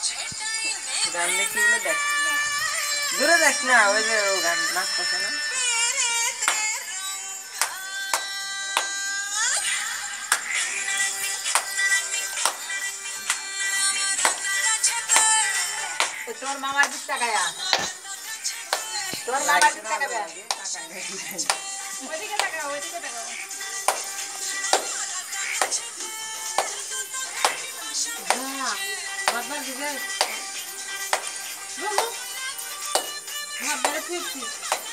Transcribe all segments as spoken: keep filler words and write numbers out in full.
গান দেখি বলে দেখ দূরে দেখ না ওই যে ও গান নাচ করছে না তোর মামার দিক তাকায়া তোর মামার দিক তাকাবে ওইদিকে তাকাও ওইদিকে তাকাও হ্যাঁ বাবা দিকে বাবা বাবা ফিরছি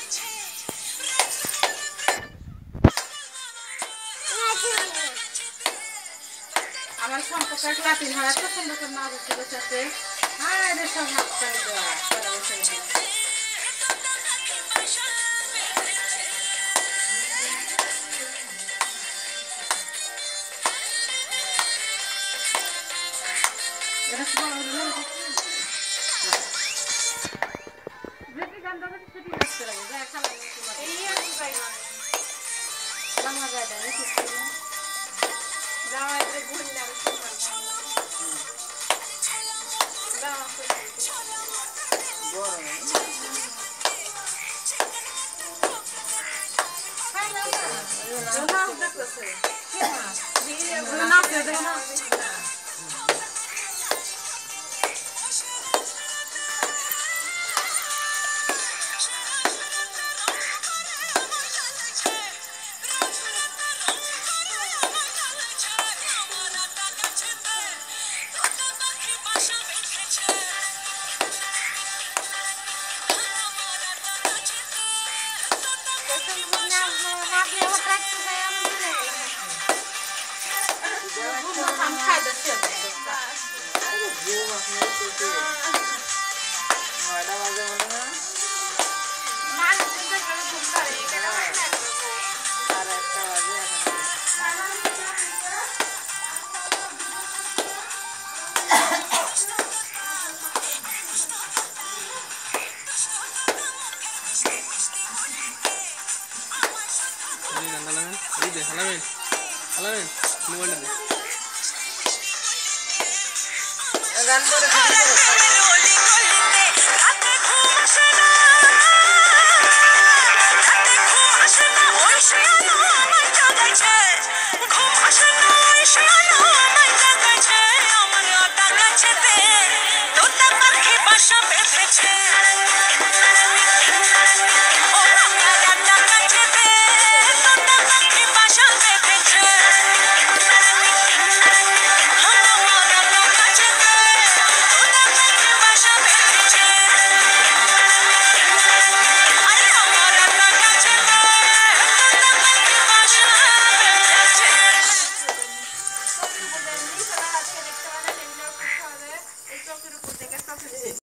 আমার সম্পর্ক লাতিন হয় এত সুন্দর করে নাচ হচ্ছে হ্যাঁ রে সব হাত করে দেওয়া করে বসে এটা সব বেশি গান দাও সেটি নাচতে লাগে যা খালা এই আর কি পাই মানে বাংলা গায় না কি দাও এর গুণ না দাও বড় হাই না না না দেখতেছে কি না না দেখতে না I'm kind of Halamin, halamin, mobil ni. গান করে